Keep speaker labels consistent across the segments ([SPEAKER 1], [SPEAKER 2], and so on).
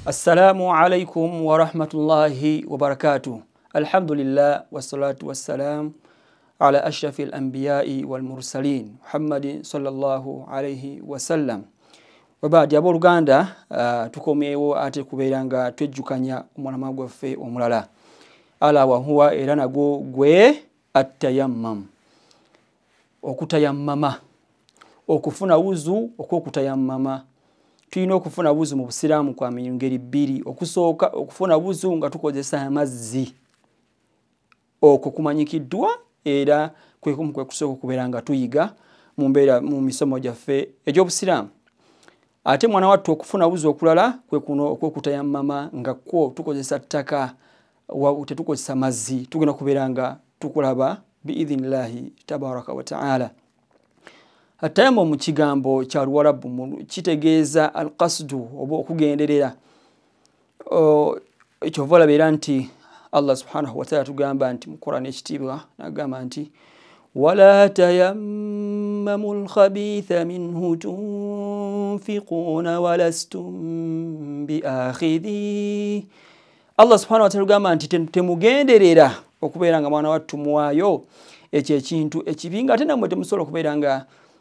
[SPEAKER 1] السلام عليكم ورحمة الله وبركاته. الحمد لله والصلاة والسلام على أشرف الأنبياء والمرسلين محمد صلى الله عليه وسلم. وبعد يا لuganda tukomewo ate kubeeranga twejjukanya omulama gwaffe omulala ala wa huwa era nago gwe at-tayammum, okutayammama, okufuna wuzu okukutayammama. Tulina okufuna wuzu mu Busiraamu kwa ngeri bbiri. Okusooka okufuna wuzu nga tukozesa amazzi, okwo kumanyikiddwa era kwe kusooka okubeera nga tuyiga mu misomo gyaffe egy'Obusiraamu. Ate mwana wattu okufuna wuzu okulala kwe kuno okukutayammama nga kwo tukozesa ttaka tetukozesa mazzi. Tugenda kubeera nga tukulaba biidhinillahi tabaraka wa ta'ala. At-tayammum mu kigambo kya Luwarabu kitegeeza al-qasdu oba okugenderera. Ekyo olabira nti Allah subhanahu wa ta'ala tugamba nti mu Qur'an ekitiibwa n'agamba nti wala tayammamu al-khabitha minhu tunfiquna walastum biakhidhi. Allah subhanahu wa ta'ala tugamba nti temugenderera okubeera nga mwana wattu muwaayo ekyo ekintu ekibi nga ate nammwe temusobola okubeera nga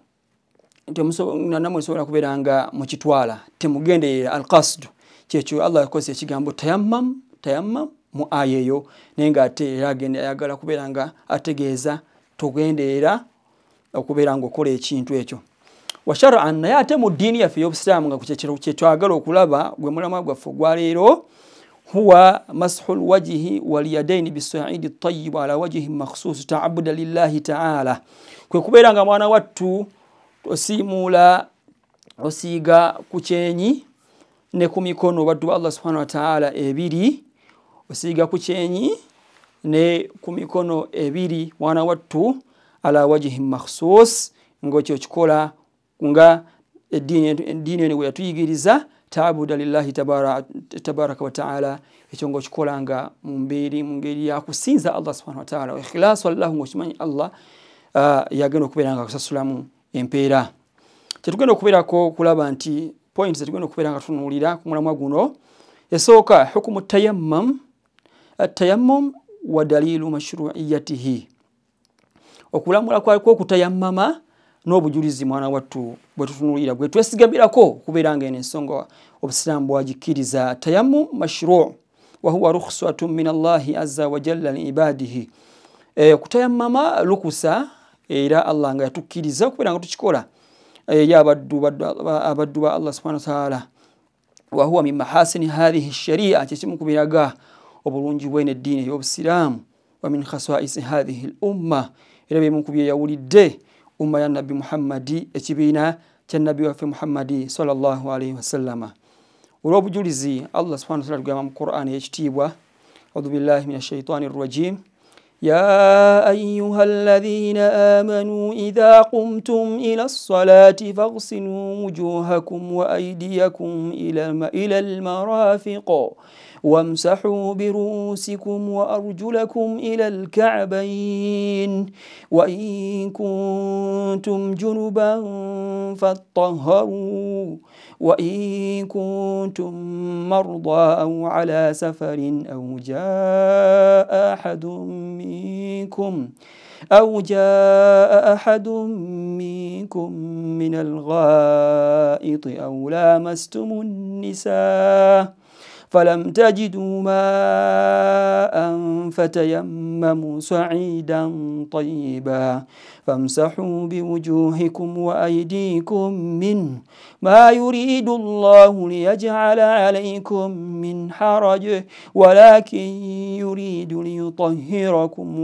[SPEAKER 1] kubeeranga mukitwala. Temugenderera al-qasdu kyekyo Allah yakozesa ekigambo tayammam mu aya eyo, naye nga ate era ayagala kubeera nga ategeeza togenderera okubeera nga okola ekintu ekyo. Wa shar'an, naye ate mu ddiini yaffe ey'Obusiraamu nga kye twagala okulaba gwe mulamwa gwaffe ogwa leero huwa mashu lwajhi walyadaini bisaidi tayyib ala wajhi makhsus ta'abbuda lillahi ta'ala. Kwe kubeera nga mwana wattu osiimula osiiga ku kyenyi ne ku mikono baddu Allah subhanahu wa ta'ala ebiri, osiiga ku kyenyi ne ku mikono ebiri mwana wattu ala wajhi makhsus ng'ekyo kikola nga eddiini eno bwe yatuyigiriza ta'abuda lillahi tabaraka wa ta'ala, ekyo ng'okikola nga mu ngeri ya kusinza Allah subhanahu wa ta'ala wa ikhlasu lahu, ng'okimanyi Allah yagenda okubeera nga akusasulamu empeera. Kyetugenda okubeerako kulaba nti points zetugenda okubeera nga tunuulira ku mulamwa guno. Esooka hukumu tayammum, at-tayammum wa dalilu mashru'iyatihi. Okulamula kwako okutayammama n'obujulizi mwana wattu bwe tutunuulira bwe twesigamirako okubeera nga eno ensonga Obusiraamu bwagikkiriza. Tayammum mashru' wa huwa rukhsatun min Allahi azza wa jalla li ibadihi. Okutayammama lukusa era Allah nga yatukkiriza okubeera nga tukikola eri abaddu ba Allah subhanahu wa ta'ala. Wa huwa min mahasini hadhihi sharia, kyekimu ku biraga obulungi bw'eno eddiini ey'Obusiraamu. Wa min khasa'isi hadhihi al-umma, era bimu ku byeyawulidde umma ya Nabbi Muhammadi, ekibiina kya Nabbi waffe Muhammadi sallallahu alayhi wa sallama. Olw'obujulizi Allah subhanahu wa ta'ala tugamba mu Qur'an ekitiibwa, a'udhu billahi minash shaitani rrajim, يا أيها الذين آمنوا إذا قمتم إلى الصلاة فاغسلوا وجوهكم وأيديكم إلى المرافق وامسحوا برؤوسكم وأرجلكم إلى الكعبين وإن كنتم جنبا فاطهروا وإن كنتم مرضى أو على سفر أو جاء أحد منكم من الغائط أو لامستم النساء فلم تجدوا ماء فتيمموا صعيدا طيبا فامسحوا بوجوهكم وأيديكم منه ما يريد الله ليجعل عليكم من حرج ولكن يريد ليطهركم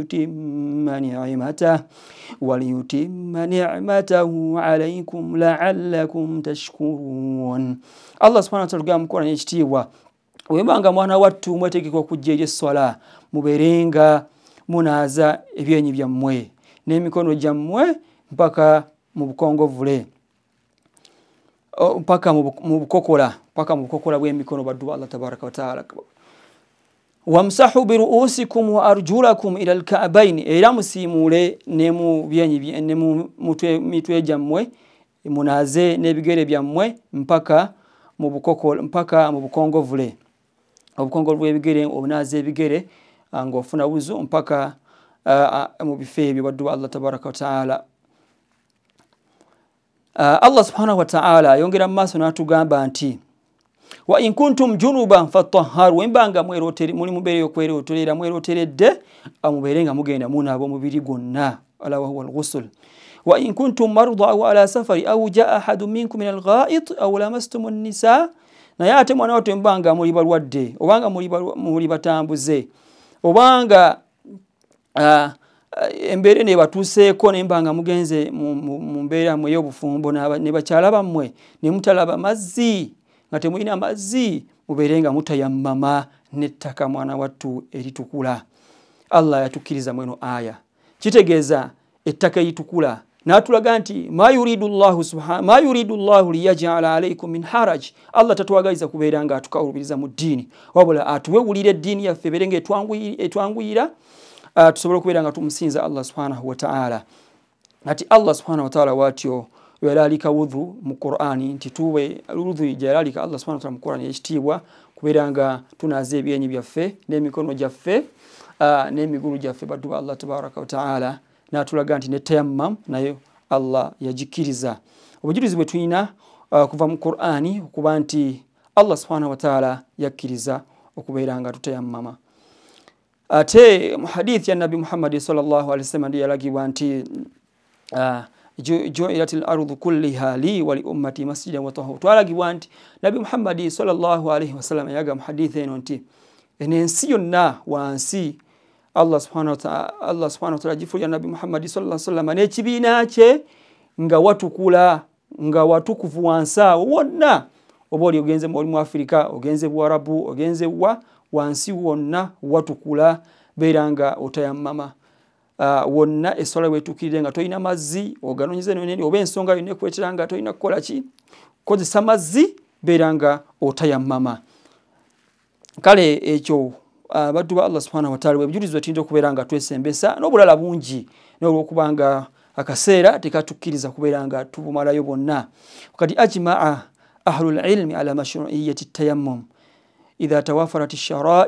[SPEAKER 1] وليتم نعمته عليكم لعلكم تشكرون. Allah subhanahu wa ta'ala gamba mukora n'ekitiibwa webanga mwana wattu mwetegeka okujja eri esswala mubeerenga munaaza ebyenyi byammwe n'emikono gyammwe mpaka mu bukongovule, mpaka mu bukokola bw'emikono baddu Allah tabaraka wa ta'ala. Wamsahu biruusikum wa arjulakum ila al-ka'bayn, era musiimule ne mu byenyi ne mu mitwe gyammwe munaaze n'ebigere byammwe mpaka mu bukoko mpaka mu bukongovule obukongovule ebigere obunaze ebigere ng'ofuna wuzu mpaka mu bifo ebyo baddu Allah tabaraka wa taala. Allah subhanahu wa ta'ala yongera mu maaso n'atugamba nti wa in kuntum junuban fatahharu, wembanga muli mubeere y'okweroterera mweroteredde mubeere nga mugenda munaaba omubiri gwonna, ala wa huwa al-ghusl. wa in kuntum marda aw ala safari aw jaa ahadun minkum min al-gha'it aw lamastum an-nisa, naye ate mwana wattu embanga muli balwadde obanga muli batambuze obanga embeere ne batuuseeko nembanga mugenze mu mbeera mwe y'obufumbo ne bakyala bammwe ne mutalaba mazzi nga temulina mazzi, mubeere nga mutayammama n'ettaka mwana wattu eritukula. Allah yatukkiriza mweno aya, kitegeeza ettaka eritukula n'atulaga nti ma yuridu llahu liyaj'ala alaykum min haraj. Allah tatwagaliza kubeera nga atukawuliriza mu ddiini, wabula atuwewulira eddiini yaffe ebeere nga etwanguyira tusobole okubeera nga tumusinza Allah subhanahu wa ta'ala. Ati Allah subhanahu wa ta'ala watyo yalalika wudhu mu Qur'ani nti tuwe wudhu yalalika Allah subhanahu wa ta'ala mu Qur'ani ekitiibwa kubeera nga tunaaza ebyenyi byaffe n'emikono gyaffe n'emigulu gyaffe baddu ba Allah tabaraka wa ta'ala. N'atulaga nti ne tayammam nayo Allah yagikkiriza. Obujulizi bwe tulina kuva mu Qur'ani okuba nti Allah subhanahu wa ta'ala yakkiriza okubeera nga tutayammama. Ate mu hadith ya Nabi Muhammad sallallahu alaihi wasallam ndiye yalagibwa nti ju'ilatil ardu kulliha li wa li ummati masjidan wa tahura. Twalagibwa nti Nabi Muhammad sallallahu alaihi wasallam yaga mu hadith eno nti ensi yonna wansi Allah subhanahu wa ta'ala gifuulira Nabi Muhammad sallallahu alaihi wasallam n'ekibiina kye nga watukula nga watukuvu wansi awo wonna, oba oli ogenze mu Afrika, ogenze Buwarabu, ogenze wansi wonna watukula, beera nga otayammama wonna essola weetuukirire nga tolina mazzi oganoonyeze nonene, oba ensonga yonna ekuleetera nga tolina kukola ki kukozesa mazzi, beera nga otayammama. Kale ekyo baddu ba Allah subhanahu wa ta'ala bwebujulizi bwetuyinza okubeera nga twesembesa n'obulala bungi n'olwokubanga akaseera tekatukkiriza kubeera nga tubumalayo bonna. Kati ajmaa ahlul ilmi ala mashru'iyyati tayammum idha tawafarat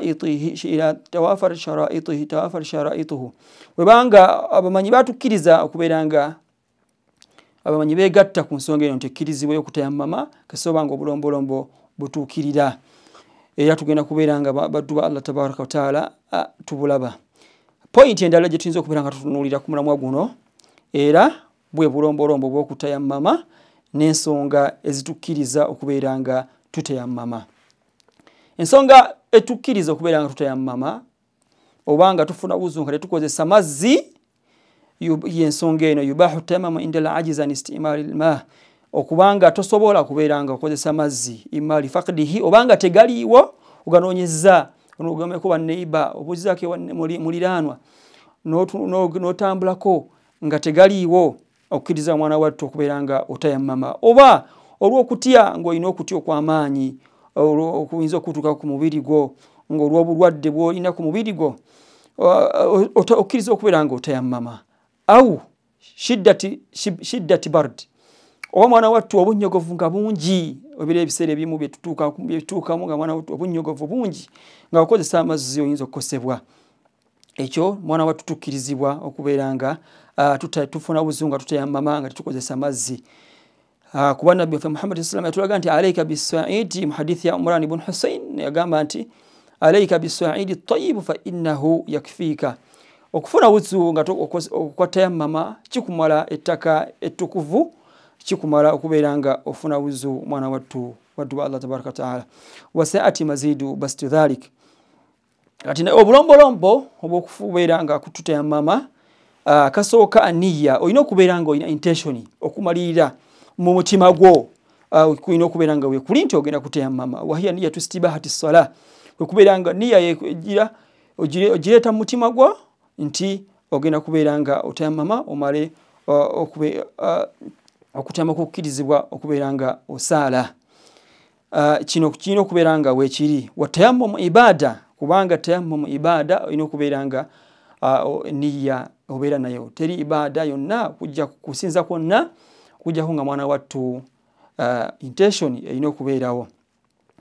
[SPEAKER 1] sharaituhu, webanga abamanyi batukkiriza okubeera nga abamanyi beegatta ku nsonga eno nti ekkirizibwa y'okutayammama kasoba nga obulombolombo butuukirira, era tugenda kubeera nga baddu ba Allah tabaraka wa ta'ala tubulaba. Point endala gye tuyinza okubeera nga tutunuulira ku mulamwa guno era bwe bulombolombo bw'okutayammama n'ensonga ezitukkiriza okubeera nga tutayammama. Ensonga etukkiriza okubeera nga tutayammama obanga tufuna wuzu nga tetukozesa mazzi y'ensonga eno yubahu tayammama inda al-ajiz an istimali al-ma, okubanga tosobola kubeera nga okozesa mazzi imali faqdihi, obanga tegaliiwo oganoonyezza onogameko banneiba obuuzizaako muliranwa n'otambulako nga tegaliiwo, okukkiriza mwana wattu okubeera nga otayammama, oba olw'okutya ng'olina okutya okw'amaanyi okuyinza okutuuka ku mubiri gwo ng'olw'obulwadde bw'olina ku mubiri gwo okkiriza okubeera nga otayammama. Au shiddati bard, oba mwana wattu obunnyogovu nga bungi, obira ebiseera ebimu byetutuukamu nga mwana wattu obunnyogovu bungi nga okozesa amazzi oyinza okukosebwa. Ekyo mwana wattu tukkirizibwa okubeera nga tufuna buzibu nga tutayammama nga tetukozesa mazzi. Kuba Nabbi waffe Muhammad sallallahu alaihi wasallam yatulaga nti alayka bis-sa'idi, mu hadithi ya Imran ibn Husayn yagamba nti alayka bis-sa'idi at-tayyib fa innahu yakfika. Okufuna wuzu nga okwatayammama kikumala ettaka ettukuvu, kikumala okubeera nga ofuna wuzu mwana wattu waddu Allah tabaraka ta'ala. Wa sa'ati mazidu bastu dhalik. Kati obulombolombo obw'okubeera nga kututayammama kasooka aniya, olina okubeera nga olina intention okumalirira mu mutima gwo, kulina okubeera nga weekuli nti ogenda kutayammama. Wahiya niyatu istibahati ssala, okubeera nga niya ogireeta mu mutima gwo nti ogenda kubeera nga otayammama omale okutayammama kukkirizibwa okubeera nga osaala. Kino kirina okubeera nga weekiri. Watayammumu ibada, kubanga tayammumu ibada olina okubeera nga niya obeera nayo. Teri ibada yonna kujja kusinza kwonna kujjako nga mwana wattu intention erina okubeerawo.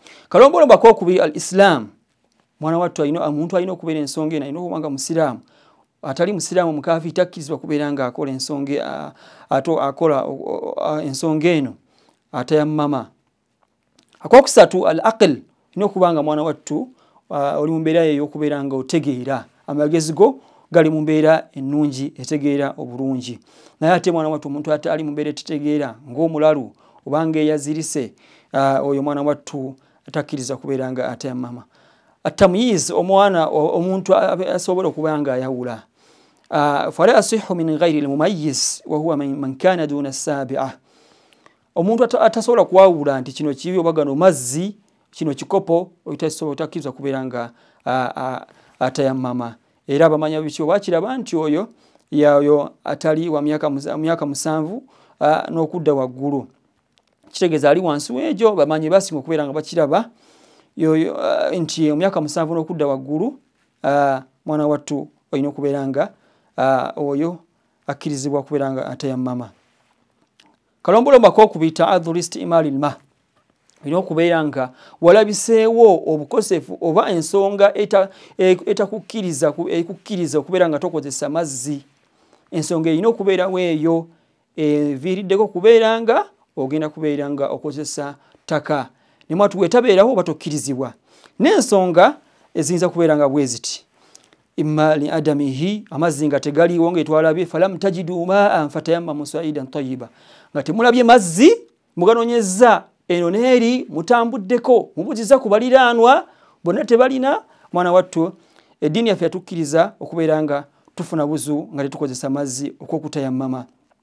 [SPEAKER 1] Kalombolomba kokubiri al-Islam mwana wattu omuntu alina okubeera ensonga eno alina okubanga musiraamu atali musiraamu mukaafi takkirizibwa kubeera nga akola ensonga akola ensonga eno atayammama. Akokusatu al-aql olina okubanga mwana wattu oli mu mbeera ey'okubeera nga otegeera amagezi go gali mu mbeera ennungi etegeera obulungi. Naye ate mwana wattu omuntu atali mu mbeera etetegeera ng'omulalu obanga eyazirise oyo mwana wattu atakkiriza kubeera nga atayammama. Atamyiz omwana omuntu asobola okuba nga ayawula. Fala yasihu min ghairi al-mumayyiz wa huwa man kana duna as-sabi'a. Omuntu atasobola kuwawula nti kino kibi oba gano mazzi kino kikopo otakkiriza kubeera nga atayammama. Era abamanya bityo bakiraba nti oyo yayo atali wa myaka 7 n'okudda waggulu. Kitegeeza ali wansi w'egyo bamanyi basinga okubeera nga bakiraba yoyo nti emyaka 7 n'okudda waggulu mwana wattu olina okubeera nga oyo akkirizibwa kubeera nga atayammama. Kalombolomba kokubiri ta'adhuru istimali al-ma. Olina okubeera nga walabiseewo obukosefu oba ensonga ekukkiriza okubeera nga tokozesa mazzi. Ensonga erina okubeerawo eyo eviiriddeko kubeera nga ogenda kubeera nga okozesa ttaka. Ne mwatu wetabeerawo oba tokkirizibwa. N'ensonga eziyinza kubeera nga bwe ziti imma li adamihi amazzi nga tegaliiwo ng'etwalabye falam tajidu ma'an fatayammamu sa'idan tayyiba. Nga temulabye mazzi muganoonyezza eno n'eri mutambuddeko mubuziza ku baliraanwa bonna tebalina mwana wattu eddiini yaffe yatukkiriza okubeera nga tufuna buzu nga tetukozesa mazzi okukutayammama.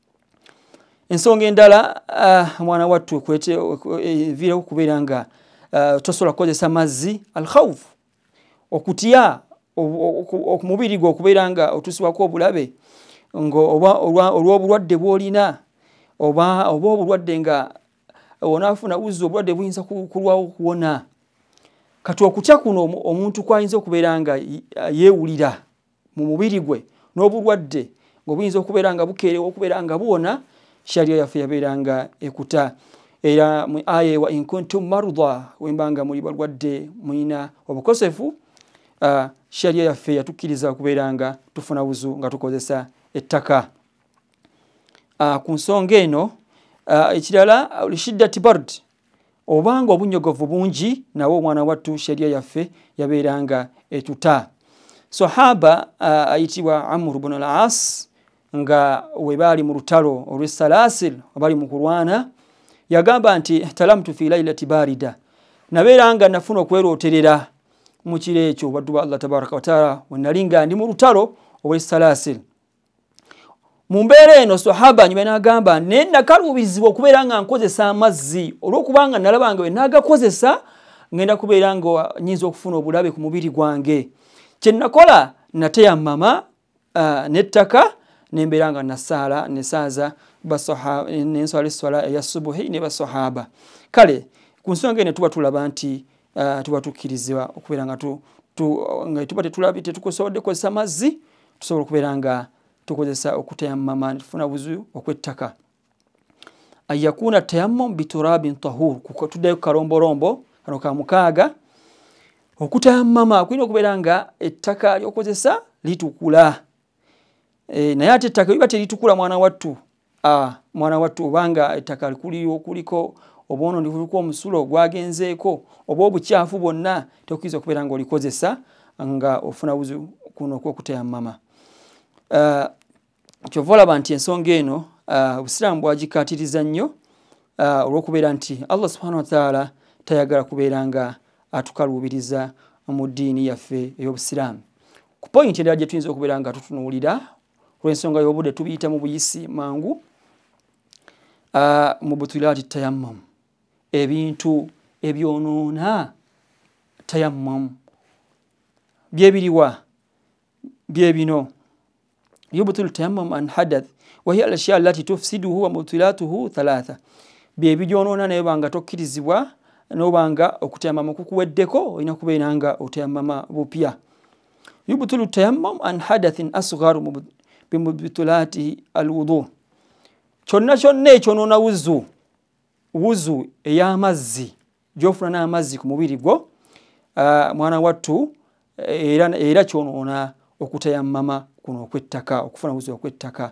[SPEAKER 1] Ensonga endala mwana wattu eviirawo kubeera nga tosobola kukozesa mazzi al-khawf okutya omubiri gwo okubeera nga otusibwako obulabe oba olw'obulwadde bw'olina oba obulwadde nga onaafuna buzu obulwadde buyinza kulwawo kuwona. Kati okutya kuno omuntu kwayinza okubeera nga yeewulira mu mubiri gwe n'obulwadde ng'obuyinza okubeera nga bukeerewo okubeera nga buwona, sharia yaffe yabeera nga ekuta. Era mu aya wa in kuntum marda wembanga muli balwadde muyina obukosefu sharia yaffe yatukkiriza okubeera nga tufuna buzu nga tukozesa ettaka. Ku nsonga eno ekirala lishiddati bard obanga obunyogovu bungi nawo omwana wattu sharia yaffe yabeera nga etuta. Sahaba ayitibwa Amr ibn al-As nga we baali mu lutalo olw'essalasil bali mu kulwana yagamba nti ihtalamtu fi laylati barida, nabeera nga nafuna okwerooterera mu kiro ekyo baddu ba Allah tabaraka wa taala we nali nga ndi mu lutalo olw'essalasil. Mu mbeera eno sahaba nyuma n'agamba ne nakaluubizibwa okubeera nga nkozesa amazzi olw'okubanga nalaba nga we naagakozesa ngenda kubeera nga nnyinza okufuna obulabe ku mubiri gwange. Kye nakola nateyammama n'ettaka nembeera nga nasaala nesaaza nenswala esswala eya subuhi ne basahaba. Kale ku nsonga eno tuba tulaba nti tuba tukkirizibwa okubeera nga tuba tetukusobodde kukozesa mazzi tusobola okubeera nga tukozesa okutayammama tufuna buzu okw'ettaka. Ayakuna tayammum biturabin tahur. Tuddayo ku kalombolombo kano ka mukaaga. Okutayammama kulina okubeera nga ettaka ly'okozesa litukula. Naye ate ettaka liba teritukula mwana wattu obanga ettaka kuliko obwonoonyi kuliko omusulo gwagenzeeko oba obukyafu bwonna tokkiriza okubeera nga olikozesa nga ofuna buzu kuno okw'okutayammama. Kyova olaba nti ensonga eno obusiraamu bwagikaatiriza nnyo olw'okubeera nti Allah subhanahu wa taala tayagala kubeera nga atukaluubiriza mu ddiini yaffe ey'obusiraamu. Ku pointi endala gye tuyinza okubeera nga tutunuulira olw'ensonga y'obudde tubiyita mu buyisi mangu mu butulaati tayammum, ebintu ebyonoona tayammum byebiriwa bye bino. يبطل التيمم عن حدث وهي الأشياء التي تفسده ومبطلاتها 3. Byebijonoona naye banga tokkirizibwa n'obanga okutayammama kukuweddeko olina kubeera nga otayammama bupya. Yubtulu tayammum an hadathin asghar bimubtulati alwudu. Kyonna ekyonoona wuzu ey'amazzi gyofuna n'amazzi ku mubiri gwo mwana wattu era kyonoona okutayammama kuno okwettaka okufuna wuzi okwettaka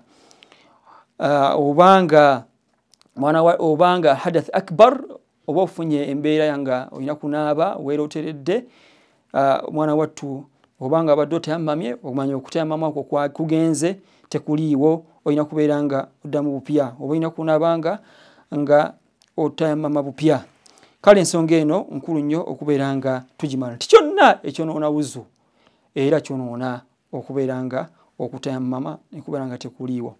[SPEAKER 1] obanga hadath akbar oba ofunye embeera yanga olina kunaaba weeroteredde mwana wattu obanga abadde otayammamye okumanya okutayammama okwo kugenze tekuliiwo olina kubeera nga oddamu bupya oba olina kunaabanga nga otayammama bupya kale ensonga eno nkulu nnyo okubeera nga tugimala nti kyonna ekyonoona wuzu era kyonoona okubeera nga okutayammama nekubeera nga tekuliiwo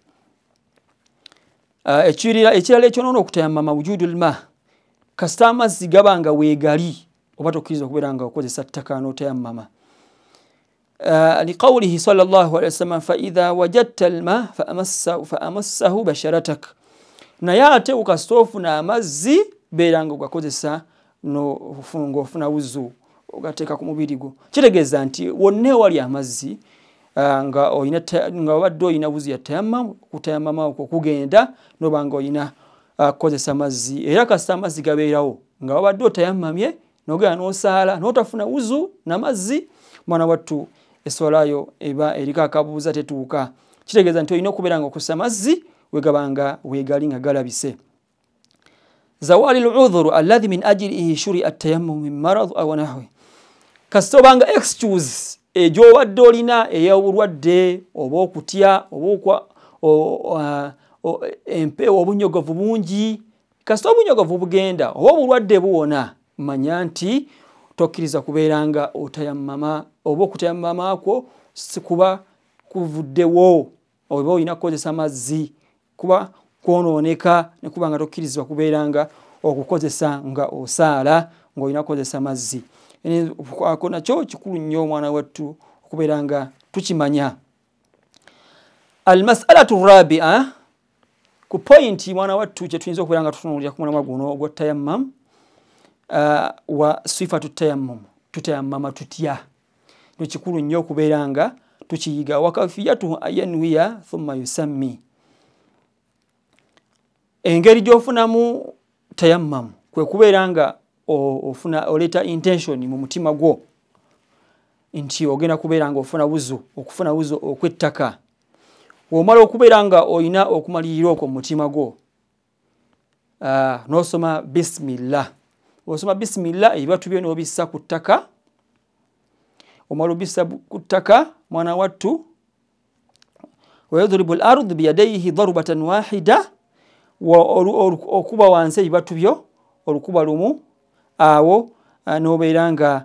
[SPEAKER 1] ekirala ekyonoona okutayammama wujudul ma kasita amazzi gaba nga weegali oba tokkiriza okubeera nga okozesa ttaka n'otayammama liqawlihi sallallahu alaihi wasallam faidha wajadta alma faamassahu basharatak naye ate kasita ofuna amazzi beera nga ogakozesa ng'ofuna wuzu ogateeka ku mubiri gwo kitegeeza nti wonna ewali amazzi nga obadde olina wuzu ya tayammam kutayammama okwo kugenda noba nga olina kukozesa amazzi era kasita amazzi gabeerawo nga wabadde otayammamye nogenda n'osaala n'otafuna wuzu n'amazzi mwana wattu eswalayo eba eriko akabuuza tetuuka kitegeeza nti olina okubeera nga okozesa amazzi wegabanga weegali nga galabise zawali al-udhuru alladhi min ajlihi shuri'a at-tayammum min marad aw nahwi kasita obanga excuse egy'obadde olina ey'obulwadde oba okutya oba obunyogovu bungi kasita obunyogovu bugenda oba obulwadde buwona manya nti tokkiriza kubeera nga otayammama oba okutayammama kwo sikuba kuvuddewo oba olina kukozesa amazzi kuba kwonooneka ne kuba nga tokkirizibwa kubeera nga okukozesa nga osaala ng'olina kukozesa amazzi ako nakyo kikulu nnyo omwana wattu okubeera nga tukimanya almasalatu rabia ku pointi mwana wattu kyetuyinza okubeera nga tutunuulira ku mulamwa guno ogwatayammam wa sifatu tayammum tutayammama tutya no kikulu nnyo okubeera nga tukiyiga wakafiyatu ayanwiya thumma yusammi engeri gy'ofunamu tayammam kwe kubeera nga oleeta intention mu mutima gwo nti ogenda kubeera nga okufuna wuzu okwettaka omala okubeera nga olina okumalirira okwo mu mutima gwo n'osoma bisimillah osoma bisimillah ebibatu byo n'obissa ku ttaka omala obissa ku ttaka mwana wattu wayadribu al-ard biyadayhi darbatan wahida okuba wansi ebibatu byo olukuba lumu awo n'obeera nga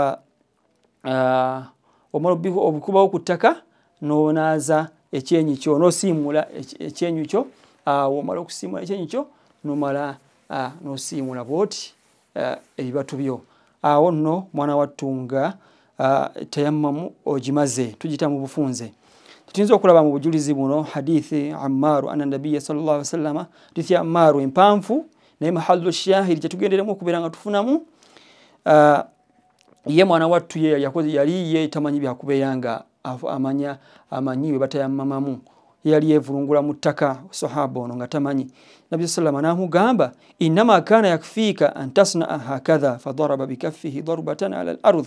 [SPEAKER 1] omala obikubawo ku ttaka n'onaaza ekyenyi kyo n'osiimula ekyenyi kyo awo omala okusiimula ekyenyi kyo n'omala n'osiimula bwoti ebibatu byo awo nno mwana wattu nga tayammamu ogimaze tugita mu bufunze tuyinza okulaba mu bujulizi buno hadithi Ammar anna nabiyya sallallahu alaihi wasallam hadithi Ammar empanvu naye mahallu shahidi kyetugenderemu okubeera nga tufunamu ye mwana wattu yali ye tamanyi byakubeera nga amanyi we batayammamamu yali yevulungula mu ttaka sahaba ono nga tamanyi nabiyyu sallama n'amugamba innama kana yakfiika an tasnaa hakadha fadaraba bikaffihi darbatan ala al-ardh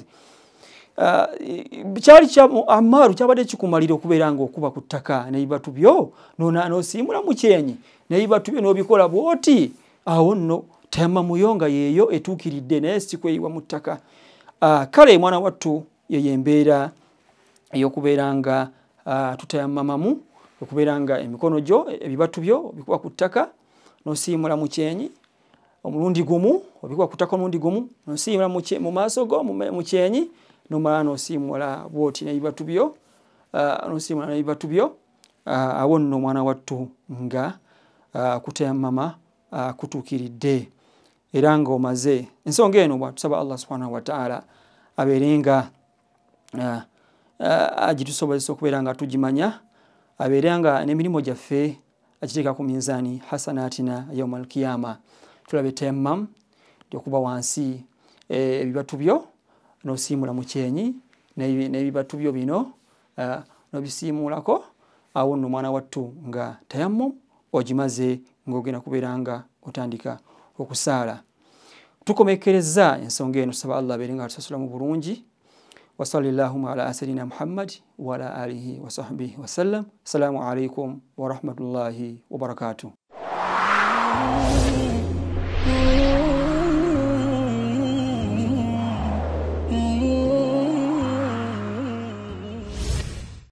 [SPEAKER 1] kyali kya Ammar kyabadde kikumalira okubeera nga okuba ku ttaka n'ebibatu byo n'osiimula mu kyenyi n'ebibatu byo n'obikola bwoti awo nno tayammamu yo nga yeeyo etuukiridde naye si kweyiwa mu ttaka kale mwana wattu yeyo embeera ey'okubeera nga tutayammamamu okubeera nga emikono gyo ebibatu byo obikuba ku ttaka n'osiimula mu kyenyi omulundi gumu obikuba ku ttaka omulundi gumu n'osiimula mu maaso go mu kyenyi n'omala n'osiimula bwoti n'ebibatu byo n'osiimula n'ebibatu byo awo nno mwana wattu nga kutayammama kutuukiridde era nga omaze ensonga eno bwatusaba Allah subhanahu wa ta'ala abeere nga agitusobozesa okubeera nga tugimanya abeere nga n'emirimu gyaffe agiteeka ku minzaani hasanatina yawmal qiyama tulabe tayammam okuba wansi ebibatu byo n'osiimula mu kyenyi n'ebibatu byo bino n'obisiimulako awo nno mwana wattu nga tayammum ogimaze ng'ogenda kubeera nga otandika okusaala tukomekereza ensonga eno tusaba Allah abeere nga atusasula mu bulungi. Wa sallallahu ala sayidina Muhammad wa ala alihi wa sahbihi wa sallam. Assalamu alaikum wa rahmatullahi wa barakatuh.